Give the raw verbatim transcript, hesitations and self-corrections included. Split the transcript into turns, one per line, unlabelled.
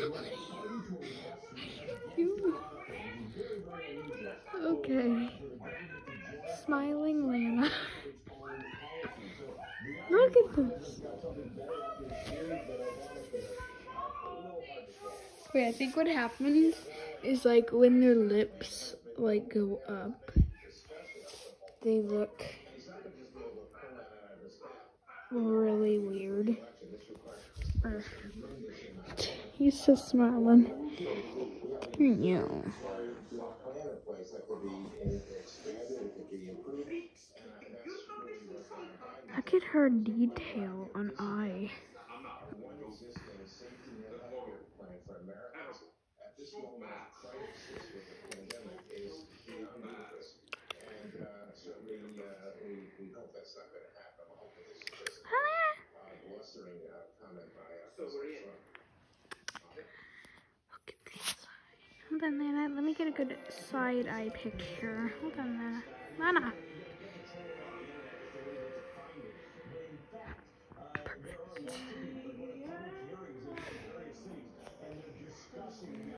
Okay. Smiling Lana. Look at this. Wait, I think what happens is like when their lips like go up, they look really weird. Or, he's just smiling. Yeah. Look at her detail on eye. Look at this. Hold on, Lana. Let me get a good side eye picture. Hold on, Lana. Lana.